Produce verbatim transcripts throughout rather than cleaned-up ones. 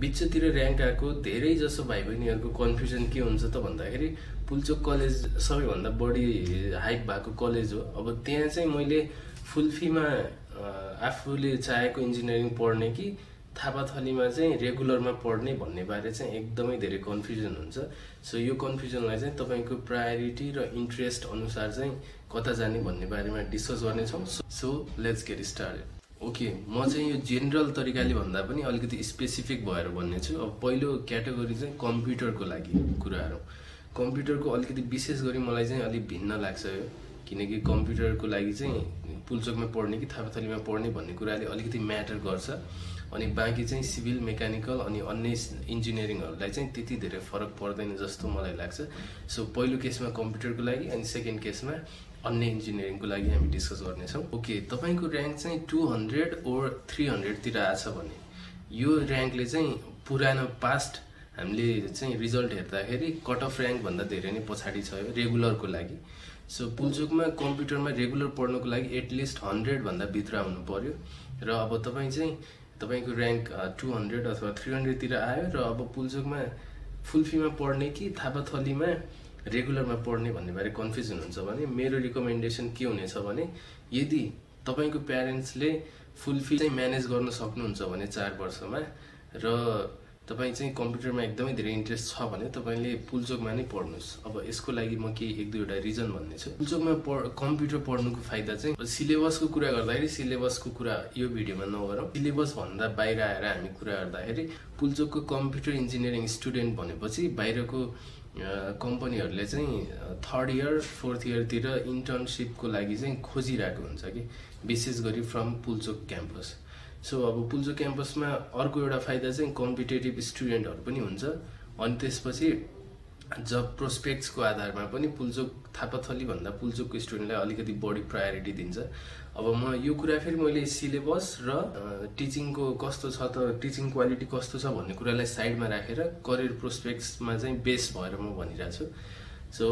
बिचतिर rank आएको धेरै जसो भाइ बहिनीहरुको कन्फ्युजन के हुन्छ त भन्दाखेरि पुल्चोक कलेज सबैभन्दा बढी हाइप भएको कलेज हो। अब त्यहाँ चाहिँ मैले फुल फीमा आफूले चाहेको इन्जिनियरिङ पढ्ने कि थापाथलीमा चाहिँ रेगुलरमा पढ्ने भन्ने बारे चाहिँ एकदमै धेरै कन्फ्युजन हुन्छ। सो यो कन्फ्युजनलाई चाहिँ तपाईको प्रायोरिटी र इन्ट्रेस्ट अनुसार चाहिँ कता जाने भन्ने बारेमा डिस्कस गर्ने छौं। So let's get started. Okay, म चाहिँ यो जेनरल तरिकाले भन्दा पनि अलिकति स्पेसिफिक भएर भन्ने छु। अब पहिलो क्याटेगोरी चाहिँ कम्प्युटरको लागि कुराहरु। कम्प्युटरको अलिकति विशेष गरी मलाई चाहिँ अलि भिन्न लाग्छ यो, किनकि कम्प्युटरको लागि चाहिँ पुल्चोकमा पढ्ने कि थापाथलीमा पढ्ने भन्ने कुराले अलिकति म्याटर गर्छ। अनि बाँकी चाहिँ सिभिल मेकानिकल अनि अन्य इन्जिनियरिङहरुलाई चाहिँ त्यति धेरै फरक पर्दैन जस्तो मलाई लाग्छ। सो पहिलो केसमा कम्प्युटरको लागि अनि सेकेन्ड केसमा अन्य इन्जिनियरिङको लागि हामी डिस्कस गर्ने छौं। ओके, तपाईको र्याङ्क चाहिँ two hundred or three hundred तिर आछ भने यो र्याङ्कले चाहिँ पुरानो पास्ट हामीले चाहिँ रिजल्ट हेर्दाखेरि कट अफ र्याङ्क भन्दा धेरै नै पछाडी छ यो रेगुलरको लागि। सो पुल्चोकमा कम्प्युटरमा रेगुलर पढ्नको लागि एटलिस्ट हन्ड्रेड भन्दा भित्र आउनु पर्यो। र अब तपाई चाहिँ तपाईको र्याङ्क टू हन्ड्रेड अथवा थ्री हन्ड्रेड तिर आयो र अब पुल्चोकमा फुल फीमा पढ्ने कि थापाथलीमा रेगुलरमा पढ्ने भन्ने बारे कन्फ्युजन हुन्छ भने मेरो रिकमेन्डेसन के हुनेछ भने यदि तपाईको प्यारेन्ट्सले फुल फी चाहिँ म्यानेज गर्न सक्नुहुन्छ भने चार वर्षमा र तपाई चाहिँ कम्प्युटरमा एकदमै धेरै इन्ट्रेस्ट छ भने तपाईले पुल्चोकमा नै पढ्नुस्। अब यसको लागि म के एक दुईवटा रिजन भन्ने छु। पुल्चोकमा कम्प्युटर पढ्नुको फाइदा चाहिँ सिलेबसको कुरा गर्दाखेरि सिलेबसको कुरा यो भिडियोमा नगरौँ। सिलेबस भन्दा बाहिर आएर हामी कुरा गर्दाखेरि पुल्चोकको कम्प्युटर इन्जिनियरिङ स्टुडेन्ट भनेपछि बाहिरको कम्पनीहरुले चाहिँ थर्ड इयर फोर्थ इयरतिर इन्टर्नशिपको लागि चाहिँ खोजिरहेको हुन्छ कि विशेष गरी फ्रम पुल्चोक क्याम्पस। सो अब पुल्चोक क्याम्पसमा अर्को एउटा फाइदा चाहिँ कम्पिटेटिभ स्टुडेन्टहरु पनि हुन्छ अनि त्यसपछि जब प्रोस्पेक्ट्सको आधारमा पनि पुल्चोक थापाथली भन्दा पुल्चोकको स्टुडेन्टलाई अलिकति बढी प्रायोरिटी दिन्छ। अब म यो कुरा फेरि मैले सिलेबस र टिचिङको कस्तो छ त टिचिङ क्वालिटी कस्तो छ भन्ने कुरालाई साइडमा राखेर करियर प्रोस्पेक्ट्समा चाहिँ बेस भएर म भनिरहेको छु। सो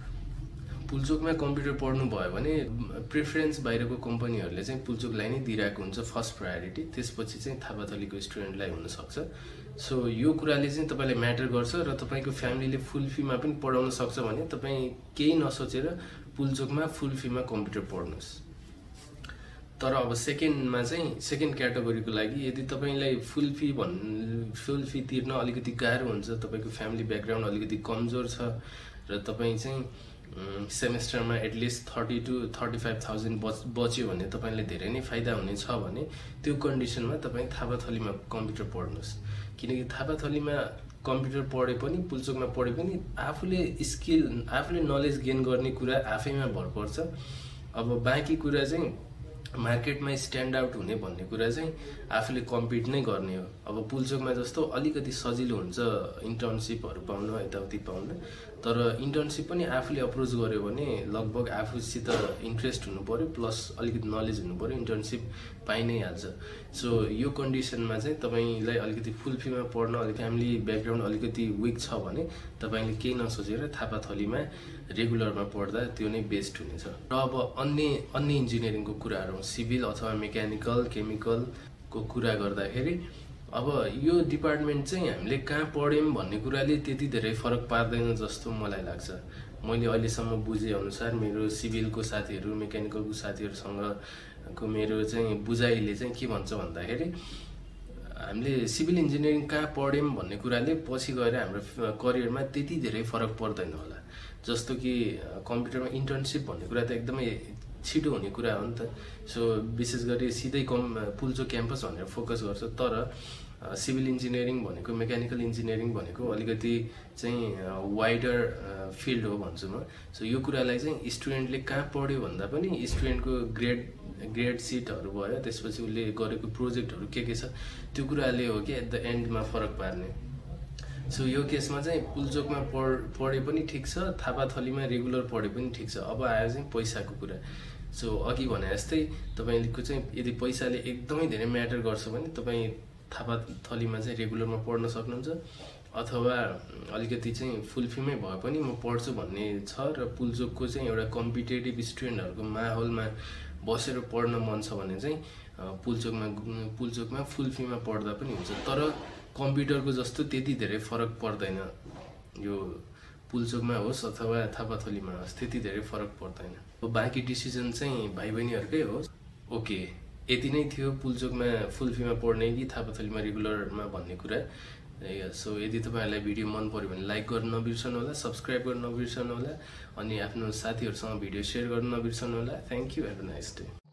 पुल्चोकमा कम्प्युटर पढ्नु भयो भने प्रेफरेन्स बाहिरको कम्पनीहरुले चाहिँ पुल्चोकलाई नै दिइरहेको हुन्छ फर्स्ट प्रायोरिटी, त्यसपछि चाहिँ थापाथलीको स्टुडेन्टलाई हुन सक्छ। सो यो कुराले चाहिँ तपाईलाई म्याटर गर्छ र तपाईको फ्यामिलीले फुल फीमा पनि पढाउन सक्छ भने तपाई केही नसोचेर पुल्चोकमा फुल फीमा कम्प्युटर पढ्नुस्। तर अब सेकेन्डमा चाहिँ सेकेन्ड क्याटेगोरीको लागि यदि तपाईलाई फुल फी भन् फुल फी तिर्न अलिकति गाह्रो हुन्छ, तपाईको फ्यामिली ब्याकग्राउन्ड अलिकति कमजोर छ र तपाई चाहिँ सेमेस्टरमा at least thirty two thirty five thousand बच्यो भने तपाईलाई धेरै नै फाइदा हुनेछ भने त्यो कन्डिसनमा तपाई थापाथलीमा कम्प्युटर पढ्नुस्। किनकि थापाथलीमा कम्प्युटर पढे पनि पुल्चोकमा पढे पनि आफूले स्किल आफूले नलेज गेन गर्ने कुरा आफैमा भर पर्छ। अब बाँकी कुरा चाहिँ मार्केटमा स्ट्यान्ड आउट हुने भन्ने कुरा चाहिँ आफूले कम्पिट नै गर्ने हो। अब पुल्चोकमा जस्तो अलिकति सजिलो हुन्छ इन्टर्नशिपहरु पाउन यताउति पाउन, तर इन्टर्नशिप पनि आफूले अप्रोच गर्यो भने लगभग आफूसित इन्ट्रेस्ट हुनु पर्यो प्लस अलिकति नलेज हुनु पर्यो, इन्टर्नशिप पाइ नै हाल्छ। सो यो कन्डिसनमा चाहिँ तपाईलाई अलिकति फुल फीमा पढ्न अलिक फ्यामिली ब्याकग्राउन्ड अलिकति विक छ भने तपाईले केही नसोचेर थापाथलीमा रेगुलरमा पढ्दा त्यो नै बेस्ट हुनेछ। र अब अन्य अन्य इन्जिनियरिङको कुराहरु सिभिल अथवा मेकानिकल केमिकलको कुरा गर्दाखेरि अब यो डिपार्टमेन्ट चाहिँ हामीले कहाँ पढ्यौं भन्ने कुराले त्यति धेरै फरक पार्दैन जस्तो मलाई लाग्छ। मैले अहिलेसम्म बुझे अनुसार मेरो सिभिलको साथीहरु मेकानिकलको साथीहरुसँगको मेरो चाहिँ बुझाइले चाहिँ के भन्छ भन्दाखेरि हामीले सिभिल इन्जिनियरिङ कहाँ पढ्यौं भन्ने कुराले पछि गएर हाम्रो करियरमा त्यति धेरै फरक पर्दैन होला। जस्तो कि कम्प्युटरमा इन्टर्नशिप भन्ने कुरा त एकदमै छिटो हुने कुरा हो नि त। सो विशेष गरी सिधै कम पुल्चोक क्याम्पस भनेर फोकस गर्छ, तर सिभिल इन्जिनियरिङ भनेको मेकानिकल इन्जिनियरिङ भनेको अलिकति चाहिँ वाइडर फिल्ड हो भन्छु म। सो यो कुरालाई चाहिँ स्टुडेन्टले कहाँ पढ्यो भन्दा पनि स्टुडेन्टको ग्रेड ग्रेड सिटहरु भयो, त्यसपछि उले गरेको प्रोजेक्टहरु के के छ त्यो कुराले हो कि एट द एन्डमा फरक पार्ने। सो यो केसमा चाहिँ पुल्चोकमा पढे पनि ठिक छ, थापाथलीमा रेगुलर पढे पनि ठिक छ। अब आयो चाहिँ पैसाको कुरा। सो अघि भने जस्तै तपाईको चाहिँ यदि पैसाले एकदमै धेरै म्याटर गर्छ भने तपाई थापाथलीमा चाहिँ रेगुलरमा पढ्न सक्नुहुन्छ अथवा अलिकति चाहिँ फुल फीमै भए पनि म पढ्छु भन्ने छ र पुल्चोकको चाहिँ एउटा कम्पिटेटिभ स्टुडेन्टहरुको माहौलमा बसेर पढ्न मन छ भने चाहिँ पुल्चोकमा पुल्चोकमा फुल फीमा पढ्दा पनि हुन्छ। तर कम्प्युटरको जस्तो त्यति धेरै फरक पर्दैन यो पुल्चोकमा होस् अथवा थापाथलीमा होस् त्यति धेरै फरक पर्दैन। अब बाँकी डिसिजन चाहिँ भाइ बहिनीहरूकै हो। ओके, यति नै थियो पुल्चोकमा फुल फीमा पढ्ने कि थापाथलीमा रेगुलरमा भन्ने कुरा। सो यदि तपाईहरुलाई भिडियो मन पर्यो भने लाइक गर्न नबिर्सनु होला, सब्स्क्राइब गर्न नबिर्सनु होला अनि आफ्नो साथीहरुसँग भिडियो शेयर गर्न नबिर्सनु होला। Thank you, have a nice day.